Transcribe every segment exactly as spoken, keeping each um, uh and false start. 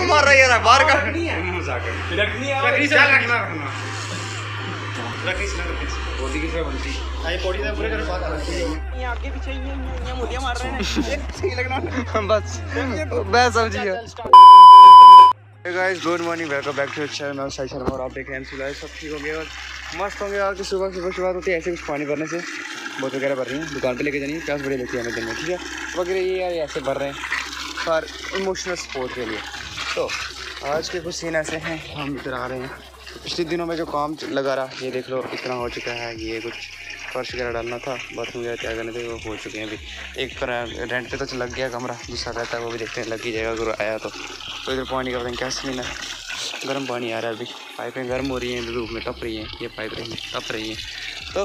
क्यों मार रहा है यार? बाहर का नहीं है मजाक है। रखनी है रखनी से रखना रखना रखनी से रखनी बॉडी की तरह बनती आई बॉडी से पूरे कर बात करती है। ये आगे पीछे ये ये मोतियां मार रहे हैं सही लगना बस मैं समझ गया। Hey guys good morning, welcome back to channel. मैं साई शर्मा और आप देख रहे हैं सुबह सब ठीक होंगे और मस्त होंगे। आज सुबह सुबह शुरुआत होती है ऐसे कुछ पानी भरने से। बोतल वगैरह भर रही हैं, दुकान पे लेके जानी है, प्यास बड़ी लेती है हमें दिन में, ठीक है वगैरह ये यार ऐसे भर रहे हैं फॉर इमोशनल सपोर्ट के लिए। तो आज के कुछ सीन ऐसे हैं, हम इधर आ रहे हैं। पिछले दिनों में जो काम लगा रहा ये देख लो इतना हो चुका है। ये कुछ फर्श वगैरह डालना था, बाथरूम वगैरह तैयार करने थे, वो हो चुके हैं अभी। एक पर रेंट पे तो लग गया कमरा, दूसरा रहता है वो भी देखते हैं लग ही जाएगा अगर आया तो। तो इधर पानी का पता नहीं क्या सीन है, गर्म पानी आ रहा है अभी, पाइपें गर्म हो रही हैं, धूप में तप रही हैं, ये पाइप रही तप रही हैं। तो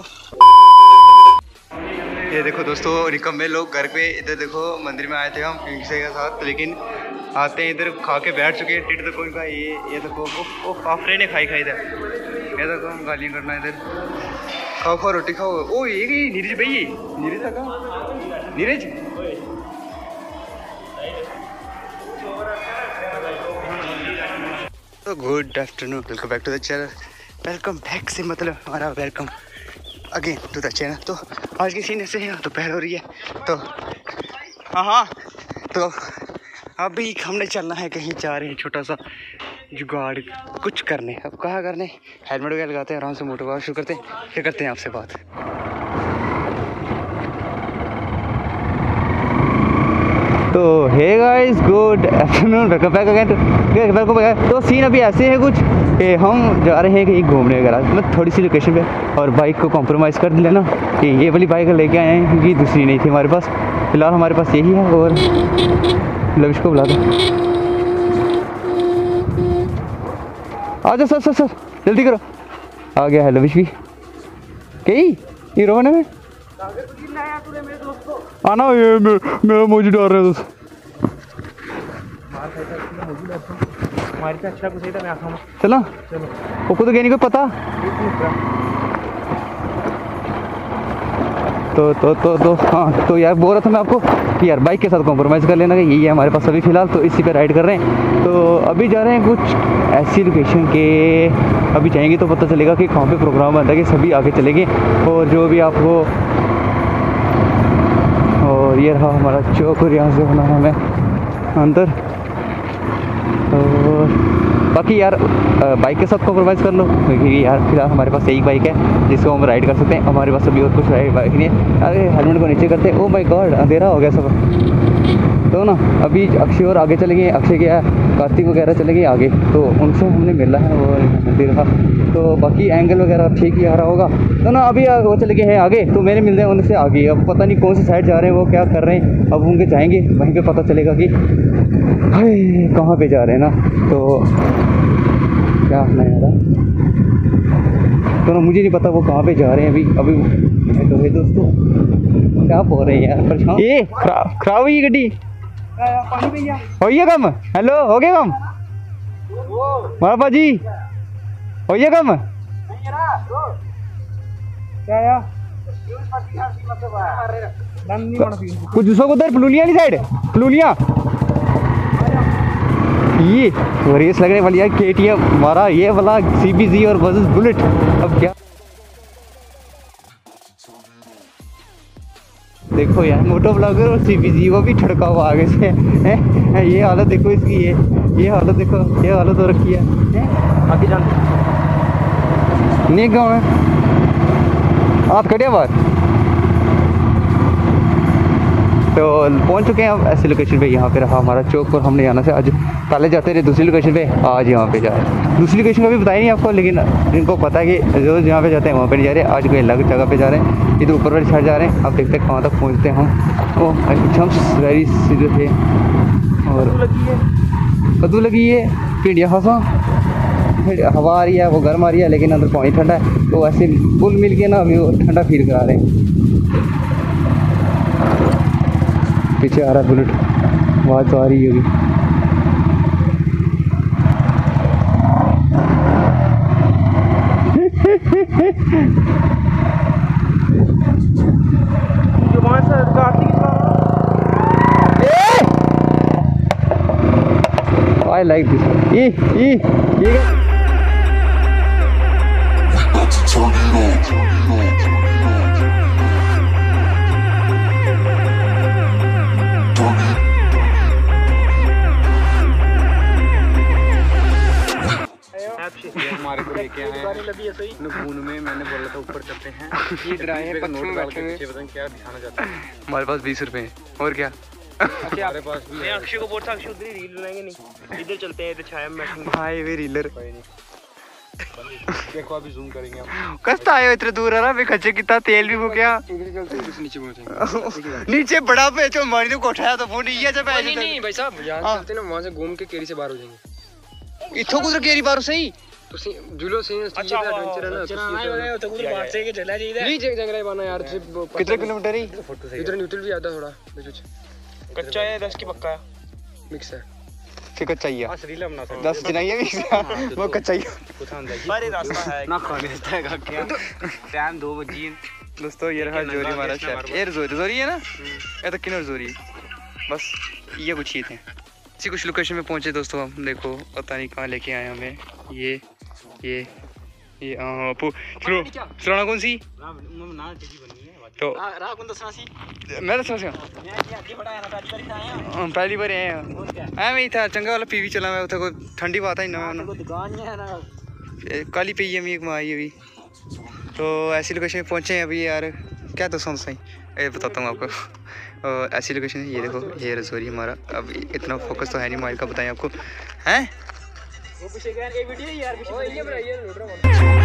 ये देखो दोस्तों निकम्मे लोग घर पे, इधर देखो मंदिर में आए थे हम किसी के साथ, लेकिन आते हैं इधर खा के बैठ चुके हैं। टिट देखो इनका ये ये देखो वो फाफरे ने खाई खाई था, ये देखो हम गालियाँ करना इधर। खाओ खाओ रोटी खाओ। ओ ये नीरज भाई, नीरज था कहाँ? नीरज तो good afternoon, welcome back to the channel. Welcome back से मतलब हमारा welcome again to the channel. तो आज की सीन ऐसे है, दोपहर हो रही है तो हाँ हाँ तो अभी हमने चलना है, कहीं जा रहे हैं छोटा सा जुगाड़ कुछ करने। अब कहाँ करने, हेलमेट वगैरह लगाते हैं, आराम से मोटर वगैरह शुरू करते हैं, फिर करते हैं आपसे बात। तो hey guys good afternoon, welcome back again welcome back. तो सीन अभी ऐसे है कुछ कि हम जा रहे हैं कहीं घूमने वगैरह, मतलब थोड़ी सी लोकेशन पे, और बाइक को कॉम्प्रोमाइज़ कर लेना कि ये वाली बाइक लेके आए हैं क्योंकि दूसरी नहीं थी हमारे पास, फिलहाल हमारे पास यही है। और लविश को बुला दो, आ जाओ सर सर सर जल्दी करो। आ गया है लविश भी, कहीं ये रोने में आना, ये मेरा मुझे डर रहा है दोस्त। चला वो को तो कहने को पता तो तो तो तो हाँ तो यार बोल रहा था मैं आपको कि यार बाइक के साथ कॉम्प्रोमाइज़ कर लेना, कि यही है हमारे पास अभी फ़िलहाल, तो इसी पे राइड कर रहे हैं। तो अभी जा रहे हैं कुछ ऐसी लोकेशन के, अभी जाएंगे तो पता चलेगा कि कहाँ पे प्रोग्राम बनता है, कि सभी आगे चलेंगे और जो भी आपको। और ये रहा हमारा चौक और यहाँ से होना है हमें अंदर। और बाकी यार बाइक के साथ कॉम्प्रोमाइज़ कर लो क्योंकि यार फिलहाल हमारे पास यही बाइक है जिसको हम राइड कर सकते हैं, हमारे पास अभी और कुछ राइड बाइक नहीं है। अरे हेलमेट को नीचे करते हैं, ओ माय गॉड अंधेरा हो गया सब। तो ना अभी अक्षय और आगे चलेंगे, अक्षय क्या कार्तिक वगैरह चलेंगे आगे, तो उनसे हमने मिलना है वो मंदिर का। तो बाकी एंगल वगैरह ठीक ही आ रहा होगा। तो ना अभी वो चले गए हैं आगे, तो मेरे मिलते हैं उनसे आगे। अब पता नहीं कौन सी साइड जा रहे हैं, वो क्या कर रहे हैं, अब उनके जाएंगे वहीं पे पता चलेगा कि हाय कहाँ पे जा रहे हैं ना। तो क्या नहीं आ रहा, तो ना मुझे नहीं पता वो कहाँ पे जा रहे हैं अभी। अभी तो है दोस्तों क्या बोल रहे हैं यार, परेशान। ये खराब हुई गड्डी हो गया कम। हेलो हो गया कम मारा जी, हो गया कम कुछ दूसरों को उधर पलूलिया वाली साइड, पलूलिया ये रेस लगने वाली है। के टी एम हमारा ये वाला सी बी जी और वर्सेस बुलेट। अब क्या देखो यार, मोटो ब्लॉगर और सी बी जी वो भी ठड़का हुआ आगे से है। ये हालत देखो इसकी, ये ये हालत देखो, ये हालत हो रखी है, है? आगे जान नहीं गाँव है आप कटिया बात। तो पहुंच चुके हैं अब ऐसी लोकेशन पे, यहाँ पे रहा हमारा चौक और हमने यहाँ से आज पहले जाते रहे दूसरी लोकेशन पे, आज यहाँ पे जा रहे हैं। दूसरी लोकेशन का भी बताया नहीं आपको, लेकिन जिनको पता है कि रोज़ यहाँ पे जाते हैं वहाँ पे नहीं जा रहे, आज कोई अलग जगह पे जा रहे हैं, इधर ऊपर वाली साइड जा रहे हैं। अब देखते हैं कहाँ तक पहुँचते हैं हम। ओ जम्प्स वेरी सीधे थे और कद्दू लगी है, पिंडिया फंसा, हवा आ रही है वो गर्म आ रही है, लेकिन अंदर पानी ठंडा है। तो ऐसे पुल मिल के ना अभी वो ठंडा फील करा रहे हैं। पीछे आ रहा है बुलेट, आवाज़ तो आ रही होगी। I like this. ई ई ये हमारे को लेके आए हैं नून में। मैंने बोला था ऊपर चलते हैं, इधर आए हैं पत्थर में बैठे हुए। पता नहीं क्या दिखाना चाहते हैं। हमारे पास बीस रुपए हैं और क्या। हमारे पास भी मैं अक्षय को बोलता अक्षय उधर ही रील बनाएंगे नहीं, इधर चलते हैं, इधर छाया में बैठेंगे। भाई वे रीलर देखो अभी जूम करेंगे हम। कस्ता आयो इतने दूर आ रहा है खर्चे कितना तेल भी हो गया। इधर चलते हैं, नीचे पहुंचेंगे। नीचे बड़ा पे जो मारी तो कोठाया तो वो नहीं है जब नहीं नहीं भाई साहब, यहाँ चलते ना, वहाँ से घूम के केरी से बाहर हो जाएंगे। इथों कुछ केरी बार सही तो जुलो से अच्छा एडवेंचर है ना, तो उधर बाहर से के चला जाइए। नहीं जंग जंग रहा है बाना यार। कितने किलोमीटर है इधर न्यूट्रल भी आता थोड़ा बीच। कच्चा है दस की पक्का है, मिक्स है। फिर चाहिए बस रील बना सकते दस जनाइए वो चाहिए बारे रास्ता है ना खाने देता है क्या। टाइम दो बजे। दोस्तों ये रहा जोरी हमारा शेफ। ये जोरी जोरी है ना, ये तो किन्नर जोरी। बस ये कुछ ही थे। इसी कुछ लोकेशन में पहुंचे दोस्तों हम। देखो पता नहीं कहाँ लेके आए हमें। ये ये ये आपू सुराना कौन सी तो मैं दसना सी पहली बार आए मैं ही था चंगा वाला पीवी चला मैं उधर कोई ठंडी बात है ना काली पी है मी आई अभी। तो ऐसी लोकेशन में पहुंचे हैं अभी यार। क्या तो सुन सही ये बताता हूँ आपको। ऐसी लोकेशन है, ये देखो ये रसोरी हमारा। अब इतना फोकस तो है नहीं मोबाइल का, बताएं आपको हैं। वो पीछे गया ये वीडियो यार, ओ ये बड़ा ये लूट रहा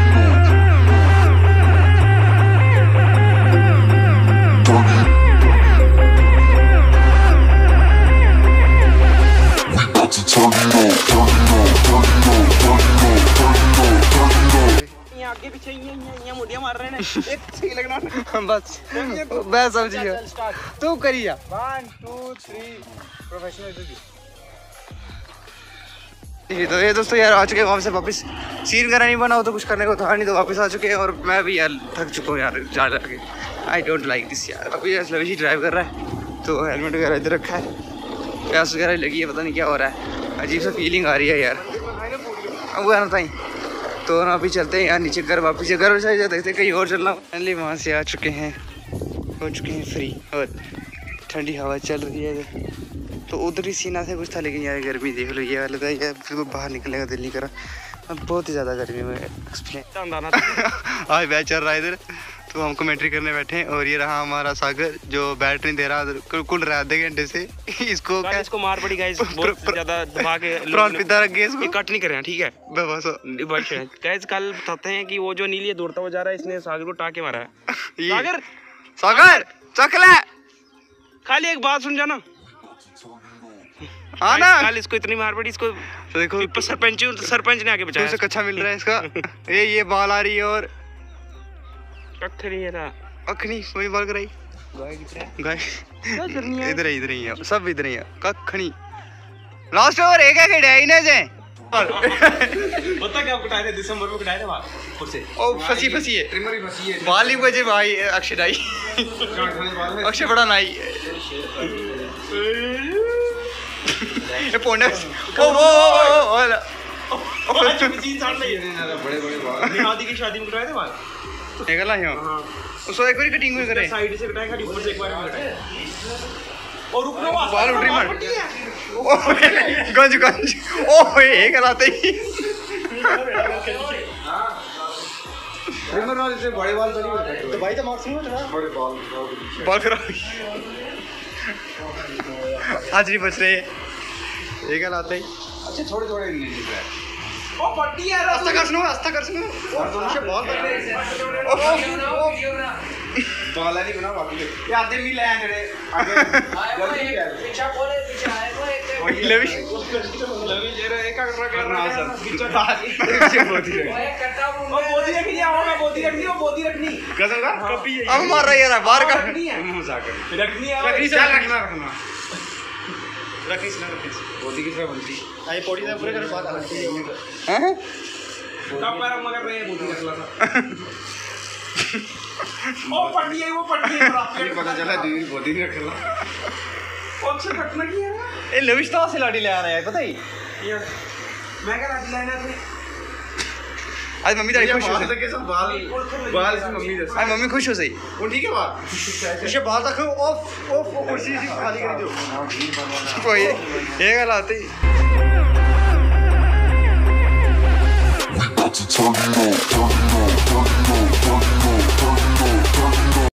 आगे पीछे ये मुड़िया मार रहे हैं। एक सही लगना बस मैं समझी तू करिया। One two three professional. तो ये दोस्तों यार आ चुके हैं वहाँ से वापस। सीन वगैरह नहीं बना हो तो कुछ करने को था नहीं, तो वापस आ चुके हैं। और मैं भी यार थक चुका हूँ यार जा के। आई डोंट लाइक दिस यार। अभी लविश ड्राइव कर रहा है तो हेलमेट वगैरह इधर रखा है, प्यास वगैरह लगी है, पता नहीं क्या हो रहा है। अजीब सा फीलिंग आ रही है यार। अब वो है ना ताई तो ना अभी चलते हैं यार नीचे घर वापस। घर से देखते कहीं और चलना। फाइनली वहाँ से आ चुके हैं, हो चुके हैं फ्री और ठंडी हवा चल रही है। तो उधर ही सीना से कुछ था, लेकिन यार गर्मी देख लो ये वाला था यार, बिल्कुल बाहर निकलने का दिल नहीं करा। अब बहुत ही ज़्यादा गर्मी में आज बैच चल रहा है इधर, तो हम कमेंट्री करने बैठे हैं। और ये रहा हमारा सागर जो बैट नहीं दे रहा, कुल रहा आधे घंटे से। इसको क्या इसको मार पड़ी गाइस, बहुत ज़्यादा दबा के प्रॉन पिता रख गए इसको, कट नहीं कर रहे हैं ठीक है बस। गाइस कल बताते हैं कि वो जो नीली दौड़ता हुआ जा रहा है, इसने सागर को टाके मारा है। सागर सागर चकला खाली एक बात सुन जाना। हाँ ना कल इसको इतनी मार पड़ी, इसको तो देखो सरपंच सरपंच ने आके बचाया। उसे कच्चा मिल रहा है इसका। ये ये बाल आ रही है और कख नहीं है ना अखनी वही बाल कराई गाय इधर ही इधर ही है, सब इधर ही है कखनी। लास्ट ओवर एक है खेड़ा इन्हें से पता क्या कटाए थे दिसंबर में कटाए थे बाल खुद से। ओ फसी फसी है ट्रिमर ही फसी है। बाल ही बजे भाई अक्षय नाई अक्षय बड़ा नाई ये पोने ओ ओ ओ बड़े बड़े बाल निहादी की शादी में कटाए थे बाल निकला है। उसको एक बार कटिंग में करे साइड से कटाए, खाली ऊपर से एक बार कटाए। और रुकना बाल उठ रही मार ओ गंज गंज ओ ये कराते ही ट्रिमर वाले से बड़े बाल तो नहीं होते तो भाई तो मैक्सिमम बड़े बाल बाल खराब आज नहीं बच रहे ये कराते ही। अच्छे थोड़े थोड़े नहीं दिख रहा है। ओ पट्टी है रास्ता कर सुनो रास्ता कर सुनो और दोनों से बॉल कर रहे हैं। बाल नहीं बना बाकी ये आधे मिल आए जड़े आगे पीछे बोले पीछे आए वो एक लविश लवी जरा एक कर रहा करना सर पीछे बोती है वो बोती रखनी है, मैं बोती रखनी वो बोती रखनी कसम का कभी है अब मार रहा है यार बाहर का रखनी है मजाक कर रखनी है रखनी से क्या रखना रखना रखनी से रखनी बोती किस तरह बनती आई पौड़ी से पूरे कर बात आती है हैं कब पर मगर मैं बोती रखला था। ओ पट्टी है वो पट्टी है ये पता चला दीदी बोती नहीं रखला कौन सा रखना की है ये लविश तो से लाड़ी ले आ रहा है पता ही मैं क्या रात लाइन है आज मम्मी तेरी खुश हो सही के सब बाल बाल से मम्मी दे आज मम्मी खुश हो सही वो ठीक है बात पीछे बाल रखो ऑफ ऑफ कुर्सी सी खाली कर दो कोई ये गल आती Turn it up, turn it up, turn it up, turn it up, turn it up.